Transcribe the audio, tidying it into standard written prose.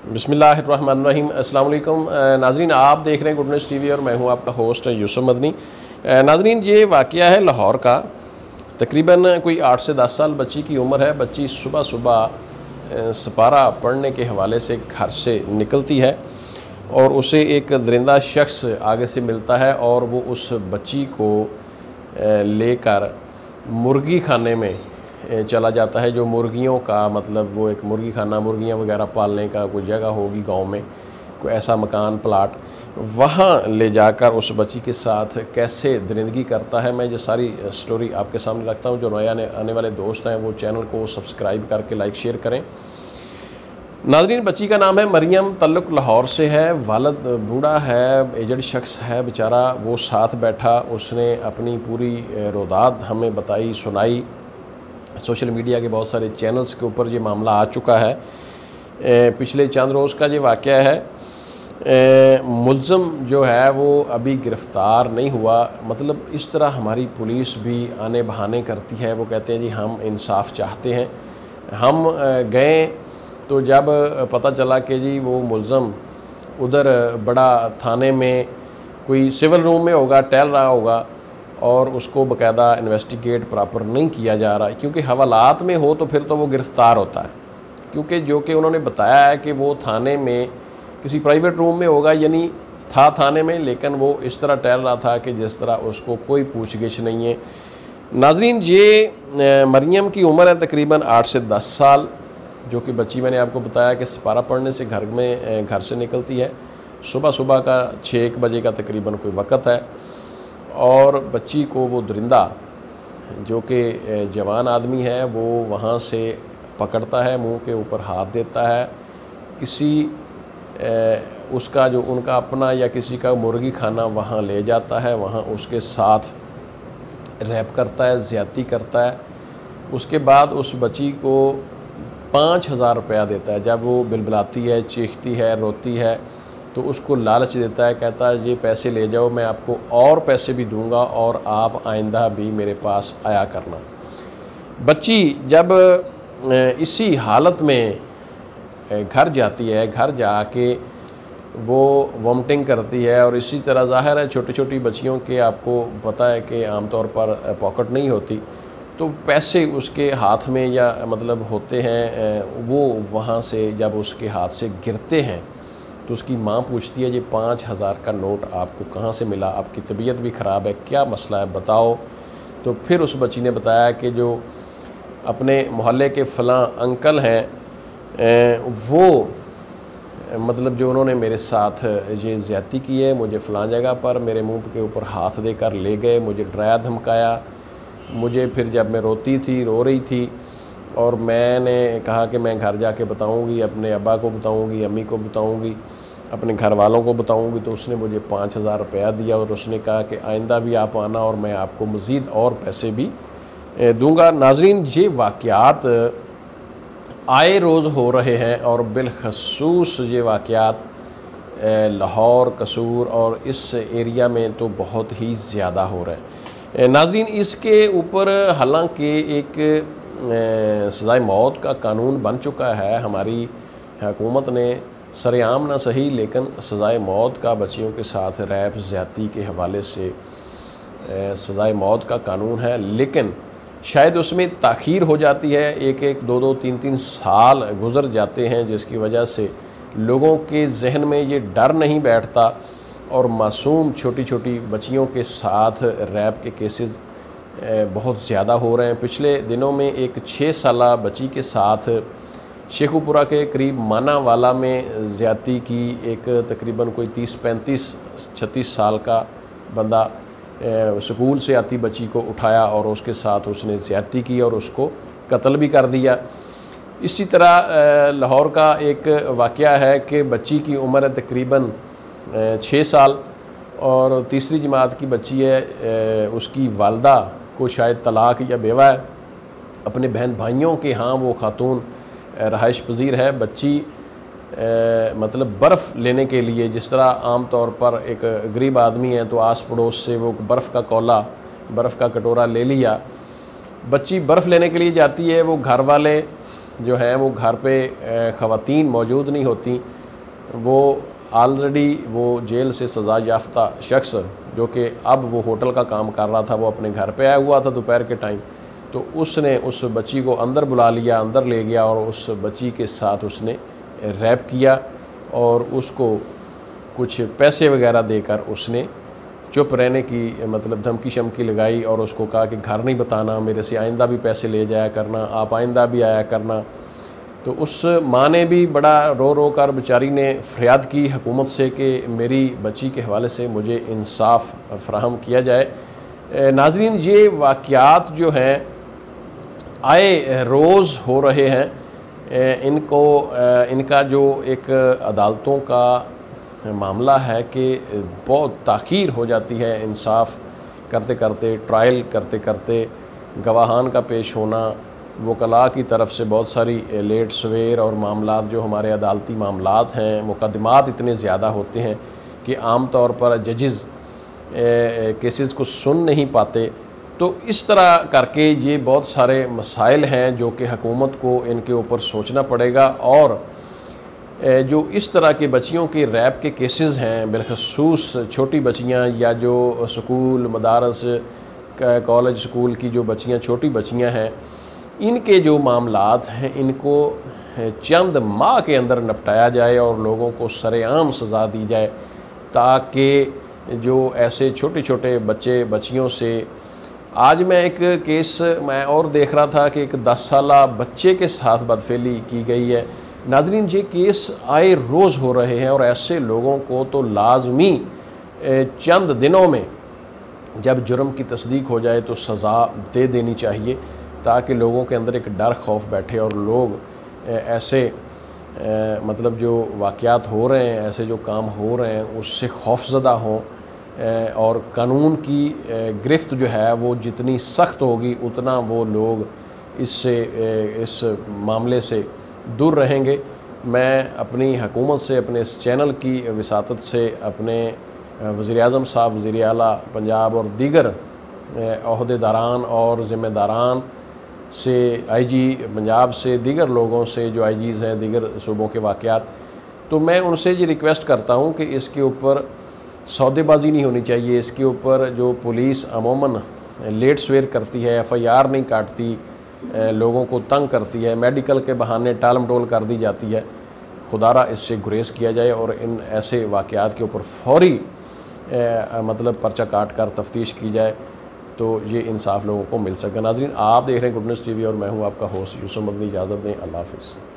बिस्मिल्लाहिर्रहमानिर्रहीम। अस्सलाम वालेकुम नाज़रीन, आप देख रहे हैं गुड न्यूज़ टीवी और मैं हूं आपका होस्ट यूसुफ मदनी। नाज़रीन, ये वाक़या है लाहौर का। तकरीबन कोई 8 से 10 साल बच्ची की उम्र है। बच्ची सुबह सुबह सपारा पढ़ने के हवाले से घर से निकलती है और उसे एक दरिंदा शख्स आगे से मिलता है और वो उस बच्ची को लेकर मुर्गी खाने में चला जाता है। जो मुर्गियों का मतलब वो एक मुर्गी खाना, मुर्गियाँ वगैरह पालने का कोई जगह होगी गांव में, कोई ऐसा मकान प्लाट, वहाँ ले जाकर उस बच्ची के साथ कैसे दरिंदगी करता है। मैं ये सारी स्टोरी आपके सामने रखता हूँ। जो नए आने वाले दोस्त हैं वो चैनल को सब्सक्राइब करके लाइक शेयर करें। नाज़रीन, बच्ची का नाम है मरियम, तल्लुक़ लाहौर से है। वालिद बूढ़ा है, एजड शख्स है बेचारा। वो साथ बैठा, उसने अपनी पूरी रोदात हमें बताई, सुनाई। सोशल मीडिया के बहुत सारे चैनल्स के ऊपर ये मामला आ चुका है। पिछले चंद रोज़ का ये वाक़या है। मुल्ज़म जो है वो अभी गिरफ़्तार नहीं हुआ। मतलब इस तरह हमारी पुलिस भी आने बहाने करती है। वो कहते हैं जी हम इंसाफ चाहते हैं। हम गए तो जब पता चला कि जी वो मुल्ज़म उधर बड़ा थाने में कोई सिविल रूम में होगा, टहल रहा होगा और उसको बाकायदा इन्वेस्टिगेट प्रॉपर नहीं किया जा रहा है। क्योंकि हवालात में हो तो फिर तो वो गिरफ़्तार होता है। क्योंकि जो कि उन्होंने बताया है कि वो थाने में किसी प्राइवेट रूम में होगा, यानी था थाने में, लेकिन वो इस तरह टहल रहा था कि जिस तरह उसको कोई पूछगिछ नहीं है। नाज़रीन, ये मरियम की उम्र है तकरीबन 8 से 10 साल। जो कि बच्ची मैंने आपको बताया कि सपारा पढ़ने से घर से निकलती है। सुबह का 6 बजे का तकरीबन कोई वक़्त है और बच्ची को वो दरिंदा जो कि जवान आदमी है वो वहाँ से पकड़ता है, मुंह के ऊपर हाथ देता है। किसी उसका जो उनका अपना या किसी का मुर्गी खाना वहाँ ले जाता है, वहाँ उसके साथ रैप करता है, ज़्यादती करता है। उसके बाद उस बच्ची को 5,000 रुपया देता है। जब वो बिलबिलाती है, चीखती है, रोती है तो उसको लालच देता है, कहता है ये पैसे ले जाओ, मैं आपको और पैसे भी दूंगा और आप आइंदा भी मेरे पास आया करना। बच्ची जब इसी हालत में घर जाती है, घर जाके वो वॉमिटिंग करती है और इसी तरह ज़ाहिर है छोटी छोटी बच्चियों के आपको पता है कि आमतौर पर पॉकेट नहीं होती, तो पैसे उसके हाथ में या मतलब होते हैं। वो वहाँ से जब उसके हाथ से गिरते हैं तो उसकी माँ पूछती है ये 5,000 का नोट आपको कहाँ से मिला, आपकी तबीयत भी ख़राब है, क्या मसला है बताओ। तो फिर उस बच्ची ने बताया कि जो अपने मोहल्ले के फ़लाँ अंकल हैं वो मतलब जो उन्होंने मेरे साथ ये ज़्यादती की है, मुझे फ़लाँ जगह पर मेरे मुंह के ऊपर हाथ देकर ले गए, मुझे डराया धमकाया। मुझे फिर जब मैं रो रही थी और मैंने कहा कि मैं घर जाके बताऊंगी, अपने अब्बा को बताऊंगी, अम्मी को बताऊंगी, अपने घर वालों को बताऊंगी, तो उसने मुझे 5,000 रुपया दिया और उसने कहा कि आइंदा भी आप आना और मैं आपको मज़ीद और पैसे भी दूंगा। नाज़रीन, ये वाक़यात आए रोज़ हो रहे हैं और बिलखसूस ये वाक़यात लाहौर, कसूर और इस एरिया में तो बहुत ही ज़्यादा हो रहे हैं। नाज़रीन, इसके ऊपर हालांकि एक सज़ाए मौत का कानून बन चुका है। हमारी हुकूमत ने सरेआम ना सही लेकिन सज़ाए मौत का बच्चियों के साथ रैप ज़्यादती के हवाले से सज़ाए मौत का कानून है, लेकिन शायद उसमें ताख़ीर हो जाती है। 1-1, 2-2, 3-3 साल गुज़र जाते हैं, जिसकी वजह से लोगों के जहन में ये डर नहीं बैठता और मासूम छोटी छोटी बच्चियों के साथ रैप के केसेस बहुत ज़्यादा हो रहे हैं। पिछले दिनों में एक 6 साला बच्ची के साथ शेखुपुरा के करीब मानावाला में ज़्यादती की। एक तकरीबन कोई 30-35-36 साल का बंदा स्कूल से आती बच्ची को उठाया और उसके साथ उसने ज़्यादती की और उसको कत्ल भी कर दिया। इसी तरह लाहौर का एक वाक़या है कि बच्ची की उम्र है तकरीबन 6 साल और तीसरी जमात की बच्ची है। उसकी वालदा को शायद तलाक या बेवा है। अपने बहन भाइयों के यहाँ वो खातून रहाइश पजीर है। बच्ची मतलब बर्फ़ लेने के लिए, जिस तरह आम तौर पर एक गरीब आदमी है तो आस पड़ोस से वो बर्फ़ का कौला, बर्फ़ का कटोरा ले लिया। बच्ची बर्फ़ लेने के लिए जाती है, वो घर वाले जो हैं वो घर पे ख़वातीन मौजूद नहीं होती। वो ऑलरेडी वो जेल से सज़ा याफ्ता शख्स जो कि अब वो होटल का काम कर रहा था, वो अपने घर पे आया हुआ था दोपहर के टाइम। तो उसने उस बच्ची को अंदर बुला लिया, अंदर ले गया और उस बच्ची के साथ उसने रैप किया और उसको कुछ पैसे वगैरह देकर उसने चुप रहने की मतलब धमकी शमकी लगाई और उसको कहा कि घर नहीं बताना, मेरे से आइंदा भी पैसे ले जाया करना, आप आइंदा भी आया करना। तो उस माँ ने भी बड़ा रो रो कर बेचारी ने फरियाद की हुकूमत से कि मेरी बच्ची के हवाले से मुझे इंसाफ फ़राहम किया जाए। नाज़रीन, ये वाक़यात जो हैं आए रोज़ हो रहे हैं। इनका जो एक अदालतों का मामला है कि बहुत ताख़ीर हो जाती है इंसाफ करते करते, ट्रायल करते करते, गवाहान का पेश होना, वकला की तरफ से बहुत सारी लेट सवेर और मामलात जो हमारे अदालती मामलात हैं, मुकदमात इतने ज़्यादा होते हैं कि आम तौर पर जजेज़ केसेस को सुन नहीं पाते। तो इस तरह करके ये बहुत सारे मसाइल हैं जो कि हुकूमत को इनके ऊपर सोचना पड़ेगा। और जो इस तरह के बच्चियों के रैप के केसेस हैं, बिलखसूस छोटी बच्चियाँ या जो स्कूल मदारस कॉलेज स्कूल की जो बच्चियाँ छोटी बच्चियाँ हैं, इनके जो मामलात हैं इनको चंद माह के अंदर निपटाया जाए और लोगों को सरेआम सज़ा दी जाए, ताकि जो ऐसे छोटे छोटे बच्चे बच्चियों से, आज मैं एक केस मैं और देख रहा था कि एक 10 साला बच्चे के साथ बदफेली की गई है। नाज़रीन, ये केस आए रोज़ हो रहे हैं और ऐसे लोगों को तो लाजमी चंद दिनों में जब जुर्म की तस्दीक हो जाए तो सज़ा दे देनी चाहिए, ताकि लोगों के अंदर एक डर खौफ बैठे और लोग ऐसे मतलब जो वाक़यात हो रहे हैं, ऐसे जो काम हो रहे हैं उससे खौफज़दा हों और कानून की गिरफ्त जो है वो जितनी सख्त होगी उतना वो लोग इस मामले से दूर रहेंगे। मैं अपनी हुकूमत से, अपने इस चैनल की वसातत से, अपने वज़ीर-ए-आज़म साहब, वज़ीर आला पंजाब और दीगर अहदेदारान और ज़िम्मेदारान से, IG पंजाब से, दीगर लोगों से जो IGs हैं दीगर सूबों के वाक़यात, तो मैं उनसे ये रिक्वेस्ट करता हूँ कि इसके ऊपर सौदेबाजी नहीं होनी चाहिए। इसके ऊपर जो पुलिस अमूमन लेट सवेर करती है, FIR नहीं काटती, लोगों को तंग करती है, मेडिकल के बहाने टाल मटोल कर दी जाती है, खुदारा इससे गुरेज किया जाए और इन ऐसे वाक़यात के ऊपर फौरी मतलब पर्चा काट कर तफ्तीश की जाए, तो ये इंसाफ लोगों को मिल सके। नाज़रीन, आप देख रहे हैं गुड न्यूज़ TV और मैं हूँ आपका होस्ट यूसुफ मदनी। इजाज़त दें, अल्लाह हाफ़िज़।